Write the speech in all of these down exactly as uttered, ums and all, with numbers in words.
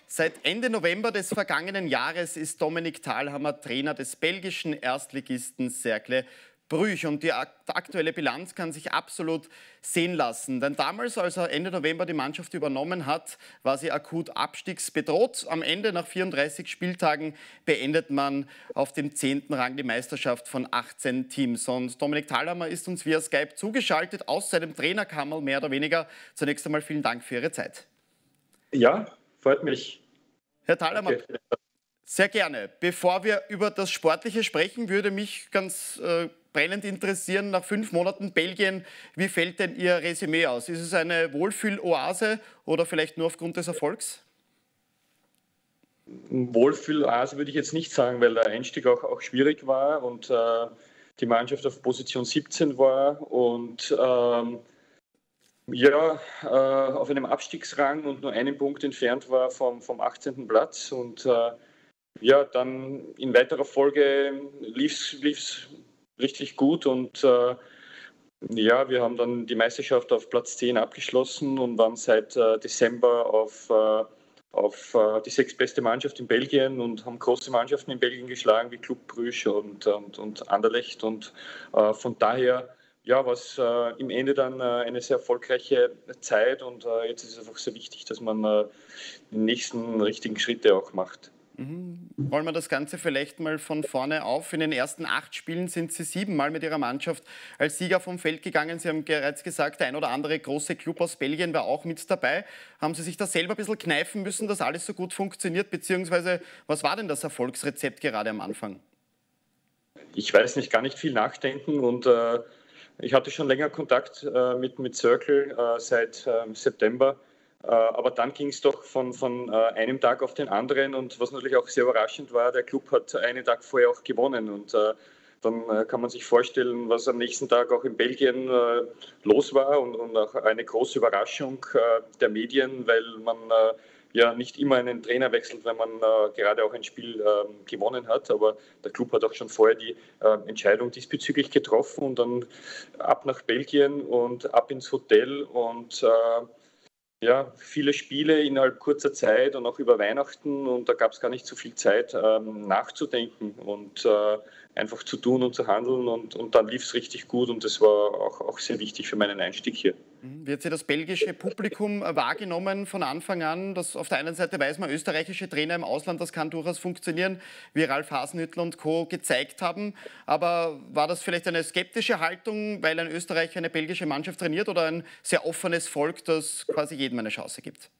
Seit Ende November des vergangenen Jahres ist Dominik Thalhammer Trainer des belgischen Erstligisten Cercle Brugge. Und die aktuelle Bilanz kann sich absolut sehen lassen. Denn damals, als er Ende November die Mannschaft übernommen hat, war sie akut abstiegsbedroht. Am Ende, nach vierunddreißig Spieltagen, beendet man auf dem zehnten Rang die Meisterschaft von achtzehn Teams. Und Dominik Thalhammer ist uns via Skype zugeschaltet, aus seinem Trainerkammer mehr oder weniger. Zunächst einmal vielen Dank für Ihre Zeit. Ja, freut mich. Herr Thalhammer, Okay. sehr gerne. Bevor wir über das Sportliche sprechen, würde mich ganz äh, brennend interessieren, nach fünf Monaten Belgien, wie fällt denn Ihr Resümee aus? Ist es eine Wohlfühloase oder vielleicht nur aufgrund des Erfolgs? Wohlfühloase würde ich jetzt nicht sagen, weil der Einstieg auch, auch schwierig war und äh, die Mannschaft auf Position siebzehn war und ähm, ja, äh, auf einem Abstiegsrang und nur einen Punkt entfernt war vom, vom achtzehnten Platz. Und äh, ja, dann in weiterer Folge lief es richtig gut und äh, ja, wir haben dann die Meisterschaft auf Platz zehn abgeschlossen und waren seit äh, Dezember auf, äh, auf äh, die sechstbeste Mannschaft in Belgien und haben große Mannschaften in Belgien geschlagen wie Club Brugge und, und, und Anderlecht. Und äh, von daher ja, war es äh, im Ende dann äh, eine sehr erfolgreiche Zeit und äh, jetzt ist es einfach sehr wichtig, dass man äh, die nächsten richtigen Schritte auch macht. Mhm. Rollen wir das Ganze vielleicht mal von vorne auf. In den ersten acht Spielen sind Sie siebenmal mit Ihrer Mannschaft als Sieger vom Feld gegangen. Sie haben bereits gesagt, der ein oder andere große Club aus Belgien war auch mit dabei. Haben Sie sich da selber ein bisschen kneifen müssen, dass alles so gut funktioniert? Beziehungsweise, was war denn das Erfolgsrezept gerade am Anfang? Ich weiß nicht, gar nicht viel nachdenken und äh, ich hatte schon länger Kontakt äh, mit, mit Cercle äh, seit äh, September. Äh, aber dann ging es doch von, von äh, einem Tag auf den anderen und was natürlich auch sehr überraschend war, der Club hat einen Tag vorher auch gewonnen und äh, dann äh, kann man sich vorstellen, was am nächsten Tag auch in Belgien äh, los war und, und auch eine große Überraschung äh, der Medien, weil man äh, ja nicht immer einen Trainer wechselt, wenn man äh, gerade auch ein Spiel äh, gewonnen hat. Aber der Club hat auch schon vorher die äh, Entscheidung diesbezüglich getroffen und dann ab nach Belgien und ab ins Hotel und äh, ja, viele Spiele innerhalb kurzer Zeit und auch über Weihnachten und da gab es gar nicht so viel Zeit ähm, nachzudenken und äh, einfach zu tun und zu handeln und, und dann lief es richtig gut und das war auch, auch sehr wichtig für meinen Einstieg hier. Wird Sie das belgische Publikum wahrgenommen von Anfang an? Das auf der einen Seite weiß man, österreichische Trainer im Ausland, das kann durchaus funktionieren, wie Ralf Hasenhüttl und Co. gezeigt haben. Aber war das vielleicht eine skeptische Haltung, weil ein Österreicher eine belgische Mannschaft trainiert oder ein sehr offenes Volk, das quasi jedem eine Chance gibt?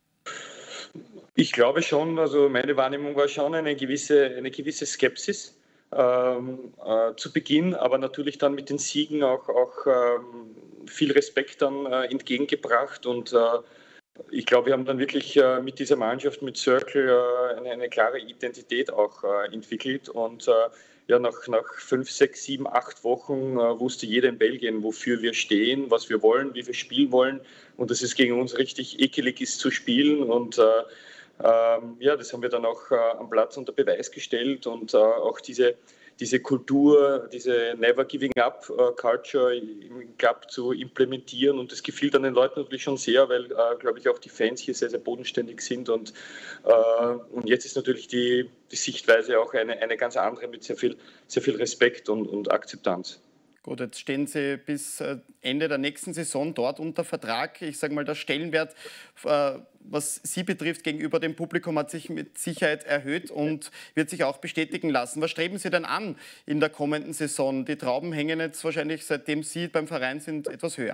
Ich glaube schon, also meine Wahrnehmung war schon eine gewisse, eine gewisse Skepsis. Ähm, äh, zu Beginn, aber natürlich dann mit den Siegen auch, auch ähm, viel Respekt dann äh, entgegengebracht und äh, ich glaube, wir haben dann wirklich äh, mit dieser Mannschaft, mit Cercle, äh, eine, eine klare Identität auch äh, entwickelt und äh, ja, nach, nach fünf, sechs, sieben, acht Wochen äh, wusste jeder in Belgien, wofür wir stehen, was wir wollen, wie wir spielen wollen und dass es gegen uns richtig ekelig ist zu spielen und äh, ähm, ja, das haben wir dann auch äh, am Platz unter Beweis gestellt und äh, auch diese, diese Kultur, diese Never Giving Up äh, Culture im Club zu implementieren und das gefiel dann den Leuten natürlich schon sehr, weil, äh, glaube ich, auch die Fans hier sehr, sehr bodenständig sind und, äh, und jetzt ist natürlich die, die Sichtweise auch eine, eine ganz andere mit sehr viel, sehr viel Respekt und, und Akzeptanz. Gut, jetzt stehen Sie bis Ende der nächsten Saison dort unter Vertrag. Ich sage mal, der Stellenwert, äh, was Sie betrifft, gegenüber dem Publikum hat sich mit Sicherheit erhöht und wird sich auch bestätigen lassen. Was streben Sie denn an in der kommenden Saison? Die Trauben hängen jetzt wahrscheinlich, seitdem Sie beim Verein sind, etwas höher.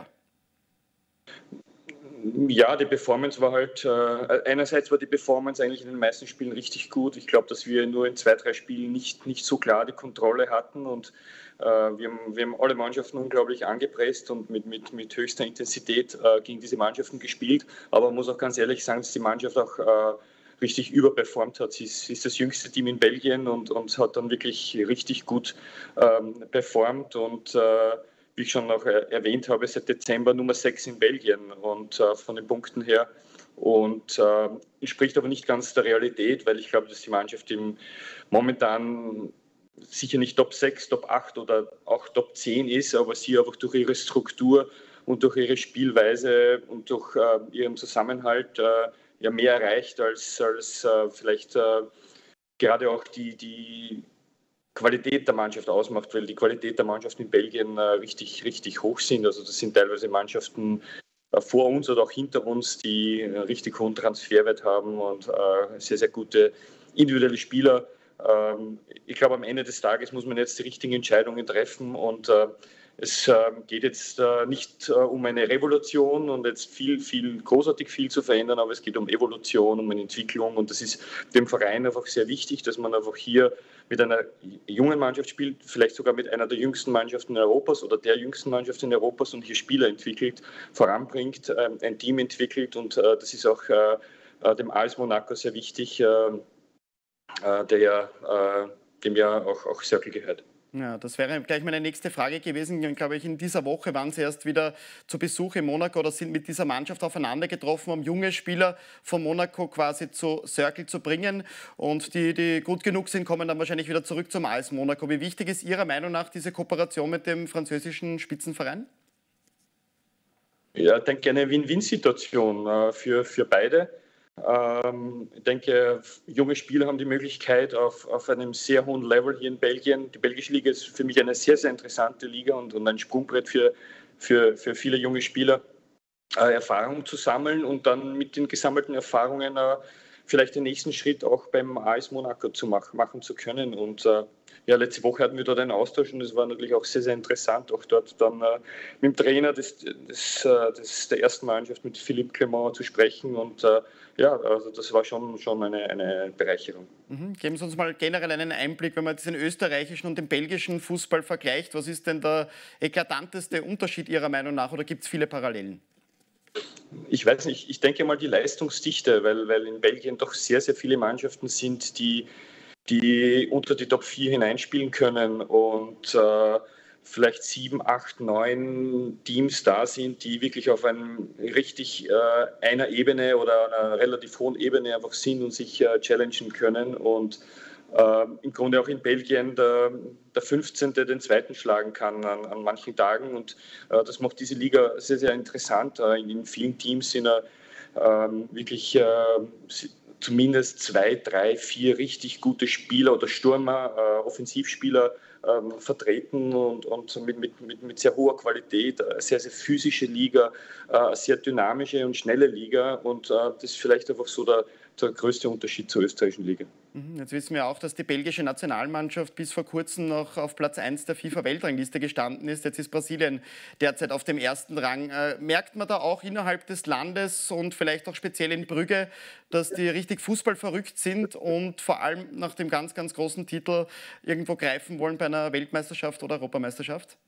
Ja, die Performance war halt, äh, einerseits war die Performance eigentlich in den meisten Spielen richtig gut. Ich glaube, dass wir nur in zwei, drei Spielen nicht, nicht so klar die Kontrolle hatten und äh, wir, haben, wir haben alle Mannschaften unglaublich angepresst und mit, mit, mit höchster Intensität äh, gegen diese Mannschaften gespielt. Aber man muss auch ganz ehrlich sagen, dass die Mannschaft auch äh, richtig überperformt hat. Sie ist, sie ist das jüngste Team in Belgien und, und hat dann wirklich richtig gut ähm, performt und äh, wie ich schon noch erwähnt habe, seit Dezember Nummer sechs in Belgien und äh, von den Punkten her. Und äh, entspricht aber nicht ganz der Realität, weil ich glaube, dass die Mannschaft im momentan sicher nicht Top sechs, Top acht oder auch Top zehn ist, aber sie einfach durch ihre Struktur und durch ihre Spielweise und durch äh, ihren Zusammenhalt äh, ja mehr erreicht, als, als äh, vielleicht äh, gerade auch die, die Qualität der Mannschaft ausmacht, weil die Qualität der Mannschaft in Belgien äh, richtig, richtig hoch sind. Also das sind teilweise Mannschaften äh, vor uns oder auch hinter uns, die äh, richtig hohen Transferwert haben und äh, sehr, sehr gute individuelle Spieler. Ähm, ich glaube, am Ende des Tages muss man jetzt die richtigen Entscheidungen treffen und äh, es äh, geht jetzt äh, nicht äh, um eine Revolution und jetzt viel, viel, großartig viel zu verändern, aber es geht um Evolution, um eine Entwicklung und das ist dem Verein einfach sehr wichtig, dass man einfach hier mit einer jungen Mannschaft spielt, vielleicht sogar mit einer der jüngsten Mannschaften Europas oder der jüngsten Mannschaft in Europas und hier Spieler entwickelt, voranbringt, äh, ein Team entwickelt und äh, das ist auch äh, dem A S Monaco sehr wichtig, äh, äh, der ja, äh, dem ja auch, auch Cercle gehört. Ja, das wäre gleich meine nächste Frage gewesen. Glaube ich, in dieser Woche waren Sie erst wieder zu Besuch in Monaco oder sind mit dieser Mannschaft aufeinander getroffen, um junge Spieler von Monaco quasi zu Cercle zu bringen. Und die, die gut genug sind, kommen dann wahrscheinlich wieder zurück zum A S Monaco. Wie wichtig ist Ihrer Meinung nach diese Kooperation mit dem französischen Spitzenverein? Ja, ich denke, eine Win-Win-Situation äh, für, für beide. Ähm, ich denke, junge Spieler haben die Möglichkeit auf, auf einem sehr hohen Level hier in Belgien. Die belgische Liga ist für mich eine sehr, sehr interessante Liga und, und ein Sprungbrett für, für, für viele junge Spieler, äh, Erfahrung zu sammeln und dann mit den gesammelten Erfahrungen äh, vielleicht den nächsten Schritt auch beim A S Monaco zu mach, machen zu können. Und äh, ja, letzte Woche hatten wir dort einen Austausch und es war natürlich auch sehr, sehr interessant, auch dort dann äh, mit dem Trainer des, des, äh, des, der ersten Mannschaft, mit Philippe Clement zu sprechen. Und äh, ja, also das war schon, schon eine, eine Bereicherung. Mhm. Geben Sie uns mal generell einen Einblick, wenn man den österreichischen und den belgischen Fußball vergleicht. Was ist denn der eklatanteste Unterschied Ihrer Meinung nach oder gibt es viele Parallelen? Ich weiß nicht, ich denke mal die Leistungsdichte, weil, weil in Belgien doch sehr, sehr viele Mannschaften sind, die, die unter die Top vier hineinspielen können und äh, vielleicht sieben, acht, neun Teams da sind, die wirklich auf einem richtig äh, einer Ebene oder einer relativ hohen Ebene einfach sind und sich äh, challengen können und äh, im Grunde auch in Belgien der, der fünfzehnte den zweiten schlagen kann an, an manchen Tagen. Und äh, das macht diese Liga sehr, sehr interessant. Äh, in, in vielen Teams sind äh, wirklich äh, zumindest zwei, drei, vier richtig gute Spieler oder Stürmer, äh, Offensivspieler ähm, vertreten und, und mit, mit, mit, mit sehr hoher Qualität. Eine sehr, sehr physische Liga, äh, eine sehr dynamische und schnelle Liga. Und äh, das ist vielleicht einfach so der, der größte Unterschied zur österreichischen Liga. Jetzt wissen wir auch, dass die belgische Nationalmannschaft bis vor kurzem noch auf Platz eins der FIFA-Weltrangliste gestanden ist. Jetzt ist Brasilien derzeit auf dem ersten Rang. Äh, merkt man da auch innerhalb des Landes und vielleicht auch speziell in Brügge, dass die richtig fußballverrückt sind und vor allem nach dem ganz, ganz großen Titel irgendwo greifen wollen bei einer Weltmeisterschaft oder Europameisterschaft?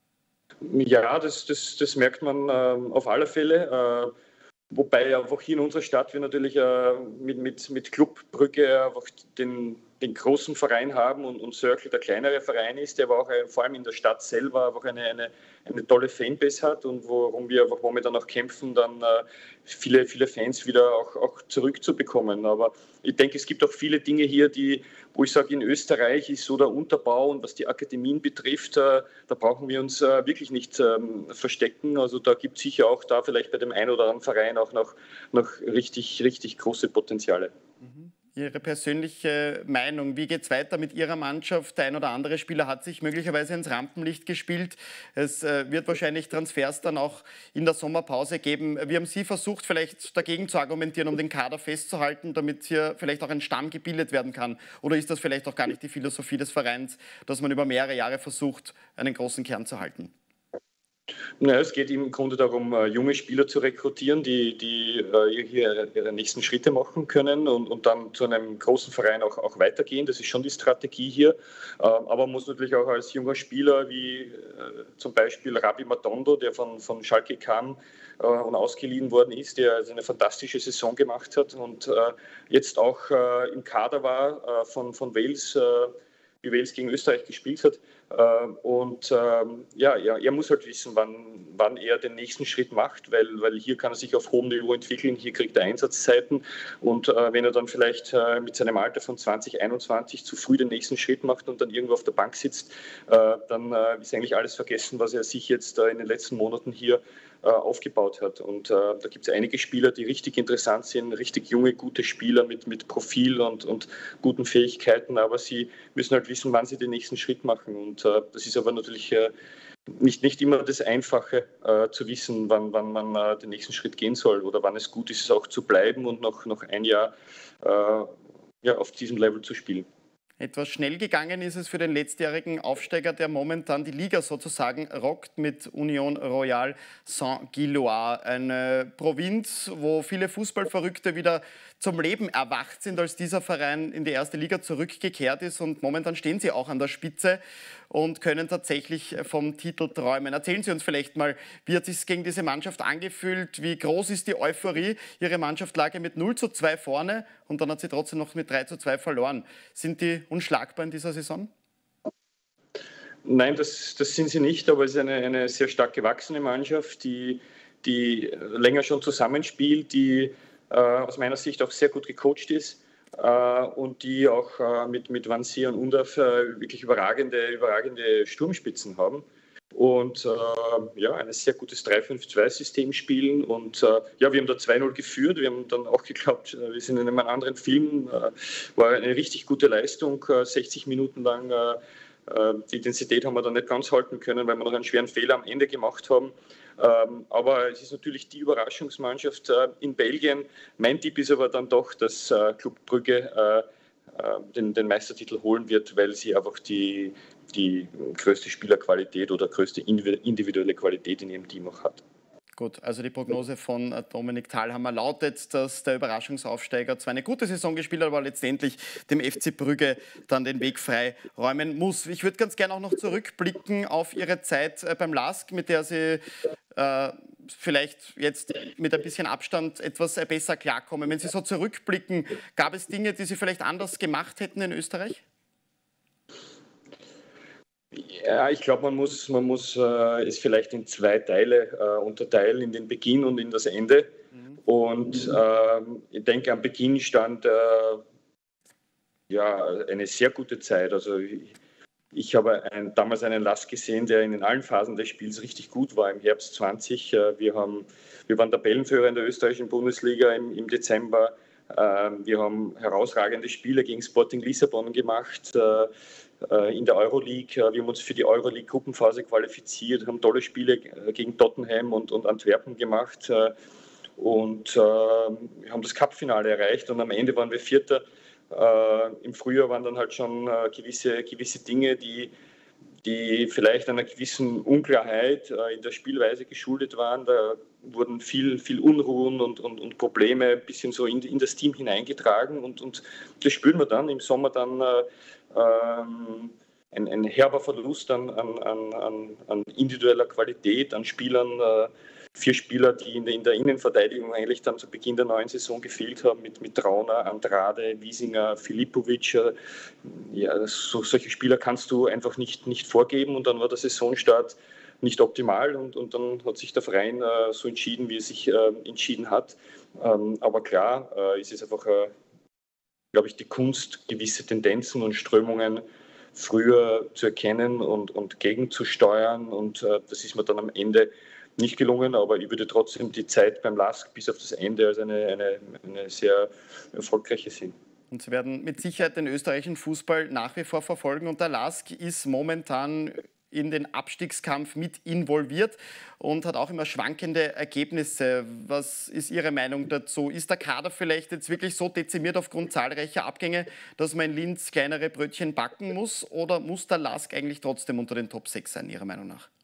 Ja, das, das, das merkt man äh, auf alle Fälle. Äh, Wobei einfach hier in unserer Stadt wir natürlich äh, mit, mit, mit Club Brügge einfach den, den großen Verein haben und, und Cercle der kleinere Verein ist, der aber auch äh, vor allem in der Stadt selber einfach eine, eine, eine tolle Fanbase hat und worum wir einfach momentan auch kämpfen, dann äh, viele, viele Fans wieder auch, auch zurückzubekommen. Aber ich denke, es gibt auch viele Dinge hier, die, wo ich sage, in Österreich ist so der Unterbau und was die Akademien betrifft, äh, da brauchen wir uns äh, wirklich nicht ähm, verstecken. Also da gibt es sicher auch da vielleicht bei dem einen oder anderen Verein auch noch, noch richtig, richtig große Potenziale. Mhm. Ihre persönliche Meinung, wie geht es weiter mit Ihrer Mannschaft? Der ein oder andere Spieler hat sich möglicherweise ins Rampenlicht gespielt. Es äh, wird wahrscheinlich Transfers dann auch in der Sommerpause geben. Wie haben Sie versucht, vielleicht dagegen zu argumentieren, um den Kader festzuhalten, damit hier vielleicht auch ein Stamm gebildet werden kann? Oder ist das vielleicht auch gar nicht die Philosophie des Vereins, dass man über mehrere Jahre versucht, einen großen Kern zu halten? Naja, es geht im Grunde darum, junge Spieler zu rekrutieren, die, die äh, hier ihre nächsten Schritte machen können und, und dann zu einem großen Verein auch, auch weitergehen. Das ist schon die Strategie hier. Äh, aber man muss natürlich auch als junger Spieler wie äh, zum Beispiel Rabi Matondo, der von, von Schalke kam äh, und ausgeliehen worden ist, der also eine fantastische Saison gemacht hat und äh, jetzt auch äh, im Kader war äh, von, von Wales, äh, wie Wales gegen Österreich gespielt hat. Und ähm, ja, er, er muss halt wissen, wann, wann er den nächsten Schritt macht, weil, weil hier kann er sich auf hohem Niveau entwickeln, hier kriegt er Einsatzzeiten und äh, wenn er dann vielleicht äh, mit seinem Alter von zwanzig, einundzwanzig zu früh den nächsten Schritt macht und dann irgendwo auf der Bank sitzt, äh, dann äh, ist eigentlich alles vergessen, was er sich jetzt äh, in den letzten Monaten hier äh, aufgebaut hat. Und äh, da gibt es einige Spieler, die richtig interessant sind, richtig junge, gute Spieler mit, mit Profil und, und guten Fähigkeiten, aber sie müssen halt wissen, wann sie den nächsten Schritt machen. Und äh, das ist aber natürlich äh, nicht, nicht immer das Einfache, äh, zu wissen, wann, wann man äh, den nächsten Schritt gehen soll oder wann es gut ist, auch zu bleiben und noch, noch ein Jahr äh, ja, auf diesem Level zu spielen. Etwas schnell gegangen ist es für den letztjährigen Aufsteiger, der momentan die Liga sozusagen rockt mit Union Royal Saint-Gilloise. Eine Provinz, wo viele Fußballverrückte wieder zum Leben erwacht sind, als dieser Verein in die erste Liga zurückgekehrt ist. Und momentan stehen sie auch an der Spitze und können tatsächlich vom Titel träumen. Erzählen Sie uns vielleicht mal, wie hat es sich gegen diese Mannschaft angefühlt? Wie groß ist die Euphorie? Ihre Mannschaft lag mit null zu zwei vorne und dann hat sie trotzdem noch mit drei zu zwei verloren. Sind die unschlagbar in dieser Saison? Nein, das, das sind sie nicht, aber es ist eine, eine sehr stark gewachsene Mannschaft, die, die länger schon zusammenspielt, die äh, aus meiner Sicht auch sehr gut gecoacht ist äh, und die auch äh, mit, mit Vanzi und Undaf äh, wirklich überragende, überragende Sturmspitzen haben. Und äh, ja, ein sehr gutes drei fünf zwei System spielen. Und äh, ja, wir haben da zwei null geführt. Wir haben dann auch geglaubt, wir sind in einem anderen Film. Äh, war eine richtig gute Leistung, äh, sechzig Minuten lang. Äh, die Intensität haben wir dann nicht ganz halten können, weil wir noch einen schweren Fehler am Ende gemacht haben. Ähm, aber es ist natürlich die Überraschungsmannschaft äh, in Belgien. Mein Tipp ist aber dann doch, dass äh, Club Brugge äh, äh, den, den Meistertitel holen wird, weil sie einfach die, die größte Spielerqualität oder größte individuelle Qualität in ihrem Team auch hat. Gut, also die Prognose von Dominik Thalhammer lautet, dass der Überraschungsaufsteiger zwar eine gute Saison gespielt hat, aber letztendlich dem F C Brügge dann den Weg frei räumen muss. Ich würde ganz gerne auch noch zurückblicken auf Ihre Zeit beim LASK, mit der Sie äh, vielleicht jetzt mit ein bisschen Abstand etwas besser klarkommen. Wenn Sie so zurückblicken, gab es Dinge, die Sie vielleicht anders gemacht hätten in Österreich? Ja, ich glaube, man muss, man muss äh, es vielleicht in zwei Teile äh, unterteilen, in den Beginn und in das Ende. Mhm. Und äh, ich denke, am Beginn stand äh, ja, eine sehr gute Zeit. Also ich, ich habe ein, damals einen LASK gesehen, der in allen Phasen des Spiels richtig gut war. Im Herbst zwanzig, äh, wir, haben, wir waren Tabellenführer in der österreichischen Bundesliga im, im Dezember. Äh, wir haben herausragende Spiele gegen Sporting Lissabon gemacht. Äh, in der Euroleague. Wir haben uns für die Euroleague-Gruppenphase qualifiziert, haben tolle Spiele gegen Tottenham und, und Antwerpen gemacht und äh, haben das Cup-Finale erreicht und am Ende waren wir Vierter. Äh, Im Frühjahr waren dann halt schon äh, gewisse, gewisse Dinge, die, die vielleicht einer gewissen Unklarheit äh, in der Spielweise geschuldet waren. Da wurden viel, viel Unruhen und, und, und Probleme ein bisschen so in, in das Team hineingetragen und, und das spüren wir dann im Sommer dann äh, ähm, ein, ein herber Verlust an, an, an, an individueller Qualität, an Spielern, äh, vier Spieler, die in der, in der Innenverteidigung eigentlich dann zu Beginn der neuen Saison gefehlt haben, mit, mit Trauner, Andrade, Wiesinger, Filipovic. Äh, ja, so, solche Spieler kannst du einfach nicht, nicht vorgeben und dann war der Saisonstart nicht optimal und, und dann hat sich der Verein äh, so entschieden, wie er sich äh, entschieden hat. Ähm, aber klar, äh, ist es einfach, äh, glaube ich, die Kunst, gewisse Tendenzen und Strömungen früher zu erkennen und, und gegenzusteuern. Und äh, das ist mir dann am Ende nicht gelungen, aber ich würde trotzdem die Zeit beim LASK bis auf das Ende als eine, eine, eine sehr erfolgreiche sehen. Und Sie werden mit Sicherheit den österreichischen Fußball nach wie vor verfolgen. Und der LASK ist momentan in den Abstiegskampf mit involviert und hat auch immer schwankende Ergebnisse. Was ist Ihre Meinung dazu? Ist der Kader vielleicht jetzt wirklich so dezimiert aufgrund zahlreicher Abgänge, dass man in Linz kleinere Brötchen backen muss? Oder muss der LASK eigentlich trotzdem unter den Top sechs sein, Ihrer Meinung nach?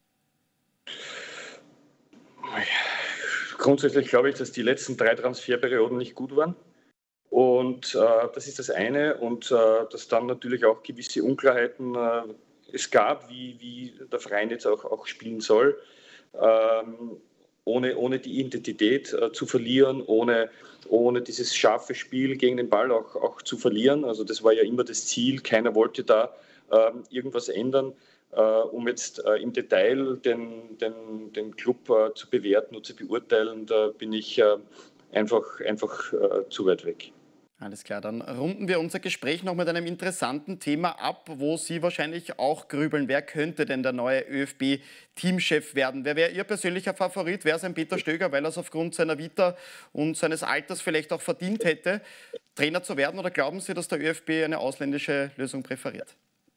Grundsätzlich glaube ich, dass die letzten drei Transferperioden nicht gut waren. Und äh, das ist das eine. Und äh, dass dann natürlich auch gewisse Unklarheiten äh, es gab, wie, wie der Verein jetzt auch, auch spielen soll, ähm, ohne, ohne die Identität äh, zu verlieren, ohne, ohne dieses scharfe Spiel gegen den Ball auch, auch zu verlieren. Also das war ja immer das Ziel, keiner wollte da ähm, irgendwas ändern, äh, um jetzt äh, im Detail den, den, den Club äh, zu bewerten und zu beurteilen, da bin ich äh, einfach, einfach äh, zu weit weg. Alles klar, dann runden wir unser Gespräch noch mit einem interessanten Thema ab, wo Sie wahrscheinlich auch grübeln. Wer könnte denn der neue ÖFB-Teamchef werden? Wer wäre Ihr persönlicher Favorit? Wäre es ein Peter Stöger, weil er es aufgrund seiner Vita und seines Alters vielleicht auch verdient hätte, Trainer zu werden? Oder glauben Sie, dass der ÖFB eine ausländische Lösung präferiert?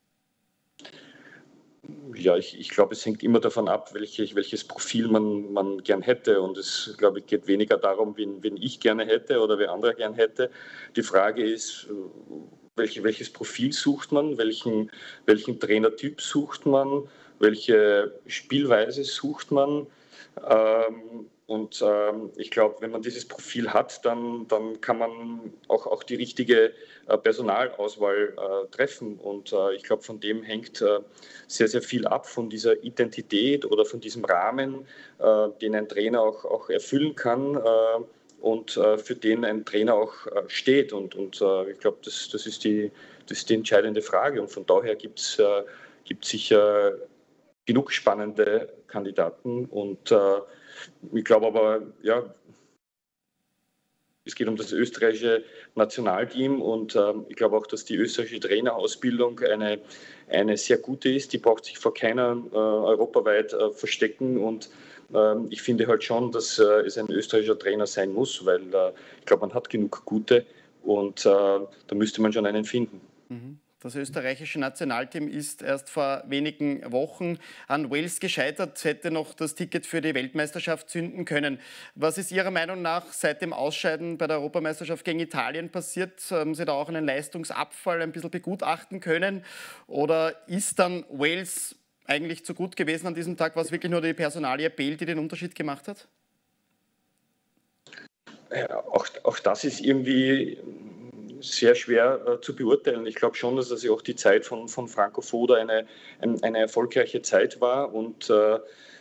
Ja, ich, ich glaube, es hängt immer davon ab, welche, welches Profil man, man gern hätte. Und es, glaube ich, geht weniger darum, wen, wen ich gerne hätte oder wer andere gern hätte. Die Frage ist, welche, welches Profil sucht man, welchen, welchen Trainertyp sucht man, welche Spielweise sucht man. Ähm, und ähm, ich glaube, wenn man dieses Profil hat, dann, dann kann man auch, auch die richtige äh, Personalauswahl äh, treffen. Und äh, ich glaube, von dem hängt äh, sehr, sehr viel ab, von dieser Identität oder von diesem Rahmen, äh, den ein Trainer auch, auch erfüllen kann. Äh, und äh, für den ein Trainer auch äh, steht. Und, und äh, ich glaube, das, das, ist die, das ist die entscheidende Frage. Und von daher gibt es äh, sicher genug spannende Kandidaten. Und äh, ich glaube aber, ja, es geht um das österreichische Nationalteam und ähm, ich glaube auch, dass die österreichische Trainerausbildung eine, eine sehr gute ist. Die braucht sich vor keiner äh, europaweit äh, verstecken und ähm, ich finde halt schon, dass äh, es ein österreichischer Trainer sein muss, weil äh, ich glaube, man hat genug gute und äh, da müsste man schon einen finden. Mhm. Das österreichische Nationalteam ist erst vor wenigen Wochen an Wales gescheitert, hätte noch das Ticket für die Weltmeisterschaft zünden können. Was ist Ihrer Meinung nach seit dem Ausscheiden bei der Europameisterschaft gegen Italien passiert? Haben Sie da auch einen Leistungsabfall ein bisschen begutachten können? Oder ist dann Wales eigentlich zu gut gewesen an diesem Tag? War es wirklich nur die Personalie Bale, die den Unterschied gemacht hat? Ja, auch, auch das ist irgendwie sehr schwer äh, zu beurteilen. Ich glaube schon, dass das ja auch die Zeit von, von Franco Foda eine, ein, eine erfolgreiche Zeit war und äh,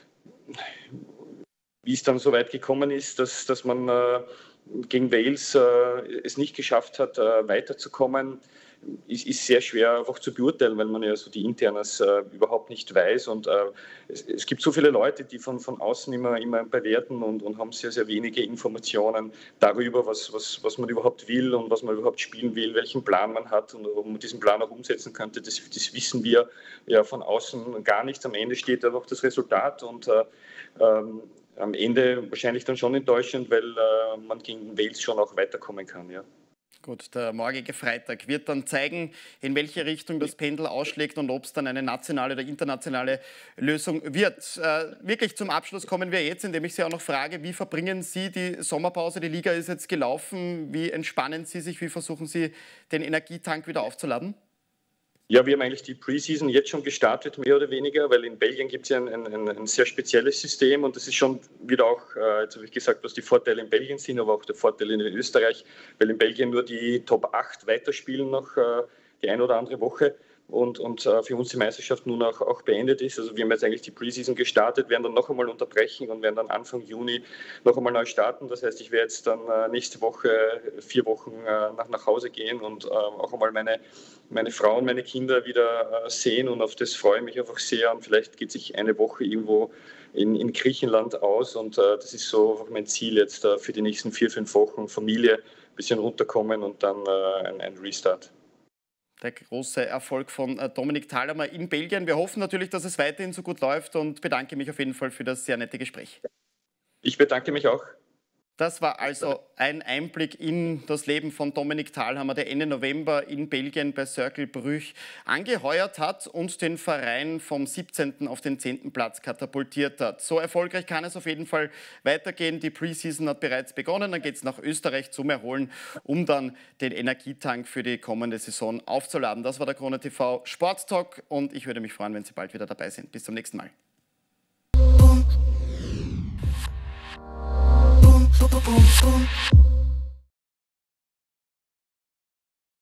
wie es dann so weit gekommen ist, dass, dass man äh, gegen Wales äh, es nicht geschafft hat, äh, weiterzukommen, ist, ist sehr schwer einfach zu beurteilen, weil man ja so die Internas äh, überhaupt nicht weiß. Und äh, es, es gibt so viele Leute, die von, von außen immer, immer bewerten und, und haben sehr, sehr wenige Informationen darüber, was, was, was man überhaupt will und was man überhaupt spielen will, welchen Plan man hat und ob man diesen Plan auch umsetzen könnte. Das, das wissen wir ja von außen gar nicht. Am Ende steht einfach das Resultat und äh, ähm, am Ende wahrscheinlich dann schon enttäuschend, weil äh, man gegen Wales schon auch weiterkommen kann. Ja. Gut, der morgige Freitag wird dann zeigen, in welche Richtung das Pendel ausschlägt und ob es dann eine nationale oder internationale Lösung wird. Äh, wirklich zum Abschluss kommen wir jetzt, indem ich Sie auch noch frage, wie verbringen Sie die Sommerpause? Die Liga ist jetzt gelaufen. Wie entspannen Sie sich? Wie versuchen Sie, den Energietank wieder aufzuladen? Ja, wir haben eigentlich die Preseason jetzt schon gestartet, mehr oder weniger, weil in Belgien gibt es ja ein, ein, ein sehr spezielles System und das ist schon wieder auch, äh, jetzt habe ich gesagt, was die Vorteile in Belgien sind, aber auch der Vorteil in Österreich, weil in Belgien nur die Top acht weiterspielen noch äh, die eine oder andere Woche und, und äh, für uns die Meisterschaft nun auch, auch beendet ist. Also wir haben jetzt eigentlich die Preseason gestartet, werden dann noch einmal unterbrechen und werden dann Anfang Juni noch einmal neu starten. Das heißt, ich werde jetzt dann äh, nächste Woche vier Wochen äh, nach, nach Hause gehen und äh, auch einmal meine, meine Frau und meine Kinder wieder äh, sehen und auf das freue ich mich einfach sehr. Und vielleicht geht sich eine Woche irgendwo in, in Griechenland aus und äh, das ist so mein Ziel jetzt äh, für die nächsten vier, fünf Wochen. Familie, ein bisschen runterkommen und dann äh, ein, ein Restart. Der große Erfolg von Dominik Thalhammer in Belgien. Wir hoffen natürlich, dass es weiterhin so gut läuft und bedanke mich auf jeden Fall für das sehr nette Gespräch. Ich bedanke mich auch. Das war also ein Einblick in das Leben von Dominik Thalhammer, der Ende November in Belgien bei Cercle Brugge angeheuert hat und den Verein vom siebzehnten auf den zehnten Platz katapultiert hat. So erfolgreich kann es auf jeden Fall weitergehen. Die Preseason hat bereits begonnen. Dann geht es nach Österreich zum Erholen, um dann den Energietank für die kommende Saison aufzuladen. Das war der Krone T V Sporttalk und ich würde mich freuen, wenn Sie bald wieder dabei sind. Bis zum nächsten Mal.